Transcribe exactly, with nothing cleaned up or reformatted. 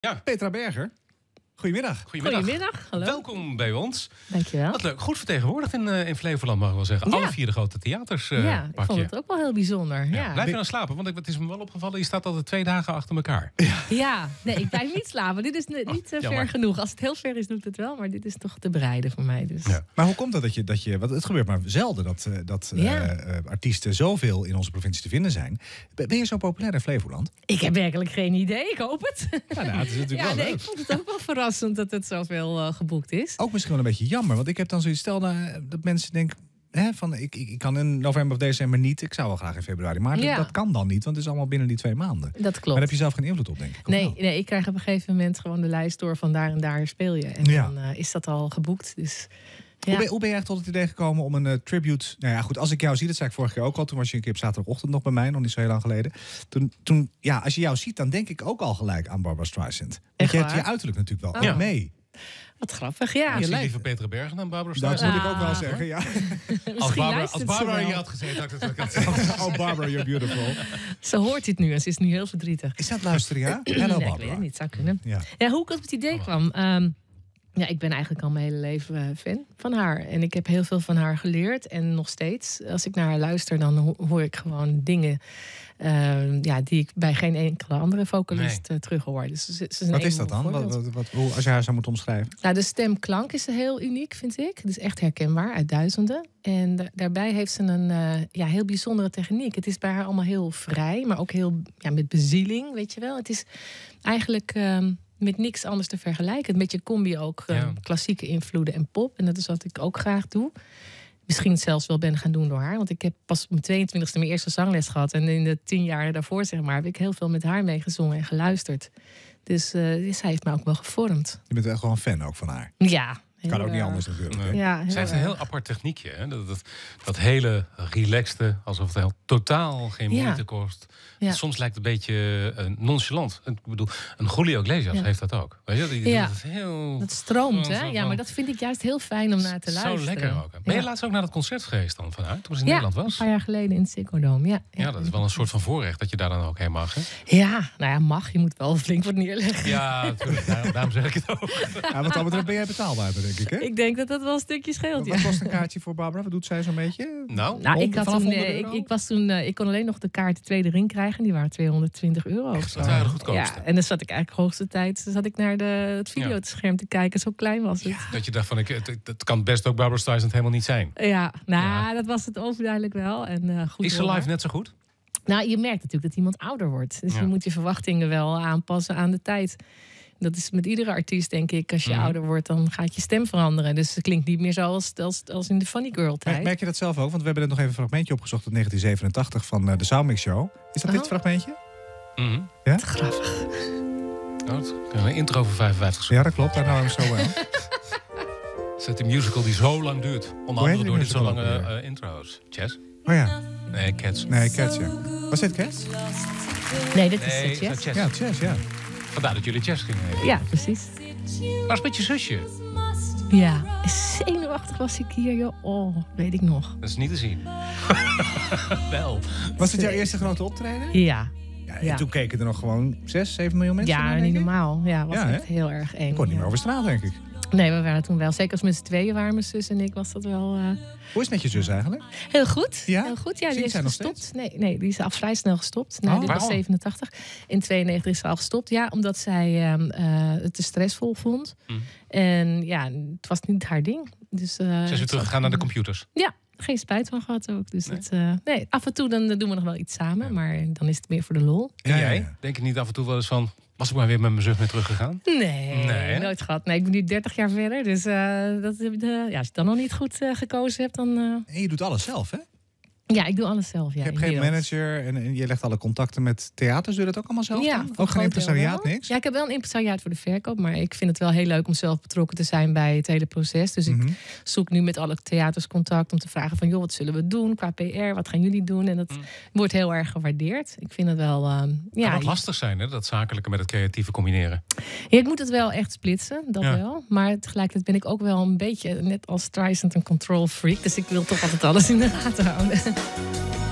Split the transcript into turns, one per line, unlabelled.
Ja.
Petra Berger. Goedemiddag.
Goedemiddag.
Goedemiddag, hallo.
Welkom bij ons.
Dankjewel.
Wat leuk. Goed vertegenwoordigd in, uh, in Flevoland, mag ik wel zeggen.
Ja.
Alle vier de grote theaters uh,
ja, ik vond het ook wel heel bijzonder. Ja.
Ja. Blijf je dan slapen? Want ik, het is me wel opgevallen, je staat altijd twee dagen achter elkaar.
Ja, ja. Nee, ik blijf niet slapen. Dit is niet
Oh,
uh, ver
jammer.
genoeg. Als het heel ver is, doe ik het wel. Maar dit is toch te bereiden voor mij. Dus.
Ja.
Maar hoe komt dat dat je, dat je... Want het gebeurt maar zelden dat, uh, dat uh,
Ja.
uh, artiesten zoveel in onze provincie te vinden zijn. Ben je zo populair in Flevoland?
Ik heb werkelijk geen idee. Ik hoop het.
Ja, nou, het is natuurlijk
Ja,
wel
nee,
leuk.
ik vond het ook wel verrassend dat het zoveel uh, geboekt is.
Ook misschien wel een beetje jammer. Want ik heb dan zoiets, stel nou, dat mensen denken... Hè, van, ik, ik, ik kan in november of december niet. Ik zou wel graag in februari. Maar
Ja.
dat, dat kan dan niet, want het is allemaal binnen die twee maanden.
Dat
Maar
klopt.
daar heb je zelf geen invloed op, denk ik. Of
Nee,
wel?
nee, ik krijg op een gegeven moment gewoon de lijst door van daar en daar speel je. En
Ja.
dan uh, is dat al geboekt. Dus, ja.
Hoe, ben, hoe ben je eigenlijk tot het idee gekomen om een uh, tribute... Nou ja, goed, als ik jou zie, dat zei ik vorige keer ook al. Toen was je een keer op zaterdagochtend nog bij mij, nog niet zo heel lang geleden. Toen, toen ja, als je jou ziet, dan denk ik ook al gelijk aan Barbra Streisand. Want
Echt
je hebt
waar?
je uiterlijk natuurlijk wel
Oh.
ook mee.
Wat grappig, ja.
Ja, je
lijkt-
liever Petra Bergen dan Barbra
Dat
Streisand.
moet ik ook wel
Ah.
zeggen, ja.
Als
Misschien
Barbara, als
luistert ze
Barbara
wel.
hier had gezeten, had ik het ook gezegd.
Oh, Barbara, you're beautiful.
Ze hoort dit nu en ze is nu heel verdrietig.
Is dat luisteren, ja? Hallo,
Nee, ik weet
Barbara.
het niet, zou kunnen.
Ja.
Ja, hoe ik op het idee kwam. ehm, ja, ik ben eigenlijk al mijn hele leven eh, fan van haar. En ik heb heel veel van haar geleerd. En nog steeds, als ik naar haar luister, dan ho- hoor ik gewoon dingen eh, ja, die ik bij geen enkele andere vocalist eh, terug hoor. Dus ze, ze is een
Wat is dat
enorm
dan? Wat,
voorbeeld.
wat, wat, hoe, als je haar zou moeten omschrijven.
Nou, de stemklank is heel uniek, vind ik. Het is echt herkenbaar uit duizenden. En da- daarbij heeft ze een eh, ja, heel bijzondere techniek. Het is bij haar allemaal heel vrij, maar ook heel ja, met bezieling, weet je wel. Het is eigenlijk ehm, met niks anders te vergelijken. Een beetje combi ook, eh,
Ja.
klassieke invloeden en pop. En dat is wat ik ook graag doe. Misschien zelfs wel ben gaan doen door haar. Want ik heb pas op mijn tweeëntwintigste mijn eerste zangles gehad. En in de tien jaar daarvoor, zeg maar, heb ik heel veel met haar meegezongen en geluisterd. Dus uh, zij heeft mij ook wel gevormd.
Je bent echt wel een fan ook van haar.
Ja.
Kan ook niet
erg.
anders natuurlijk.
Nee.
hè?
Ja, heel
Zij heeft een
erg.
heel apart techniekje. Hè? Dat, dat, dat hele relaxte, alsof het heel, totaal geen
Ja.
moeite kost.
Ja.
Soms lijkt het een beetje uh, nonchalant. Ik bedoel, een Julio Iglesias
Ja.
heeft dat ook. Weet je, die doet
Ja.
het heel...
Dat stroomt,
Zo,
hè?
zo,
Ja,
zo.
maar dat vind ik juist heel fijn om naar te
Zo
luisteren.
lekker ook. Ben je
Ja.
laatst ook naar dat concert geweest dan vanuit? Toen ze in
Ja,
Nederland
een
was?
paar jaar geleden in het Ziggo Dome. Ja,
Ja, dat is wel een soort van voorrecht dat je daar dan ook heen mag. Hè?
Ja, nou ja, mag. Je moet wel flink wat neerleggen.
Ja, natuurlijk. Daarom, daarom zeg ik het ook.
Ja, wat dat betreft ben jij betaalbaar, denk ik. Hè?
Ik denk dat dat wel een stukje scheelt, ja.
Wat kost een kaartje voor Barbara? Wat doet zij zo'n beetje?
Nou,
Nou, ik,
Honderd-
had
vanaf
toen,
honderd
eh, ik,
euro?
ik was toen, eh, ik kon alleen nog de kaart de tweede ring krijgen. Die waren tweehonderdtwintig euro of zo.
dat waren de goedkoopste.
Ja, en dan zat ik eigenlijk hoogste tijd zat ik naar de, het videoscherm te kijken. Zo klein was het.
dat je dacht van, ik, het, het kan best ook Barbra Streisand helemaal niet zijn.
Ja, nou,
Ja.
dat was het overduidelijk wel. En, eh, goed
Is ze
hoor.
live net zo goed?
Nou, je merkt natuurlijk dat iemand ouder wordt. Dus
Ja.
je moet je verwachtingen wel aanpassen aan de tijd. Dat is met iedere artiest, denk ik. Als je
Mhm.
ouder wordt, dan gaat je stem veranderen. Dus het klinkt niet meer zo als, als, als in de Funny Girl tijd.
Merk, merk je dat zelf ook? Want we hebben net nog even een fragmentje opgezocht uit negentien zevenentachtig van uh, de Soundmix Show. Is dat
Oh.
dit fragmentje?
Mhm.
Ja?
Grappig.
Oh, het is een intro van vijfenvijftig seconden.
Ja, dat klopt. Daar nou hem zo wel.
Zet een musical die zo lang duurt. Onder
heet
andere
die
door dit zo
musical
lange
ook weer?
uh, intro's. Jazz?
Oh ja.
Nee, Cats.
Nee, Cats, ja. Was dit Cats?
Nee, dit is
Nee,
het,
is dat
yes?
Jazz?
Ja, Jazz, ja.
Vandaar dat jullie Jazz gingen eten.
Ja, precies.
Was met je zusje?
Ja, zenuwachtig was ik hier, joh. Oh, weet ik nog.
Dat is niet te zien. Wel.
Was het jouw eerste grote optreden?
Ja,
Ja, en
Ja.
toen keken er nog gewoon zes, zeven miljoen mensen
ja
naar,
niet
denk ik.
normaal. Ja, was
Ja,
echt heel erg eng.
Ik kon niet
ja.
meer over straat, denk ik.
Nee, we waren toen wel. Zeker als we met z'n tweeën waren, mijn zus en ik, was dat wel... eh,
Hoe is het met je zus eigenlijk?
Heel goed.
Ja?
Heel goed. Ja,
Zingt
die is
zij nog
gestopt. Nee, nee, die is al vrij snel gestopt. Nou,
Oh,
dit was
waarom?
zevenentachtig. In tweeënnegentig is ze al gestopt. Ja, omdat zij ehm, eh, het te stressvol vond.
Mm.
En ja, het was niet haar ding. Dus, eh,
Ze is weer teruggegaan naar de computers.
Ja, geen spijt van gehad ook. Dus
Nee.
het, eh, nee, af en toe dan doen we nog wel iets samen. Maar dan is het meer voor de lol.
En
Ja, ja,
jij?
ja.
Denk je niet af en toe wel eens van... Was ik maar weer met mijn zus mee teruggegaan?
Nee,
Nee, hè?
nooit gehad. Nee, ik ben nu dertig jaar verder. Dus eh, dat, eh, ja, als je dan nog niet goed eh, gekozen hebt, dan... eh,
En je doet alles zelf, hè?
ja, ik doe alles zelf. Ja,
je hebt geen
inmiddels.
manager en, en je legt alle contacten met theaters. Doe je dat ook allemaal zelf
Ja,
dan?
voor
Ook
een
geen
groot deel
impresariaat,
wel.
niks?
Ja, ik heb wel een impresariaat voor de verkoop. Maar ik vind het wel heel leuk om zelf betrokken te zijn bij het hele proces. Dus
Mhm.
ik zoek nu met alle theaters contact om te vragen van... joh, wat zullen we doen qua P R? Wat gaan jullie doen? En dat
Mm.
wordt heel erg gewaardeerd. Ik vind het wel... ehm,
Ja,
ja,
kan ook lastig zijn, hè? Dat zakelijke met het creatieve combineren.
ja, ik moet het wel echt splitsen, dat
Ja.
wel. Maar tegelijkertijd ben ik ook wel een beetje, net als Streisand, een control freak. Dus ik wil toch altijd alles in de gaten houden.